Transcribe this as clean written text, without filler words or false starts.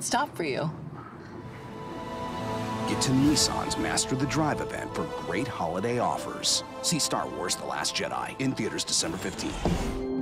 stop for you. Get to Nissan's Master the Drive event for great holiday offers. See Star Wars: The Last Jedi in theaters December 15th.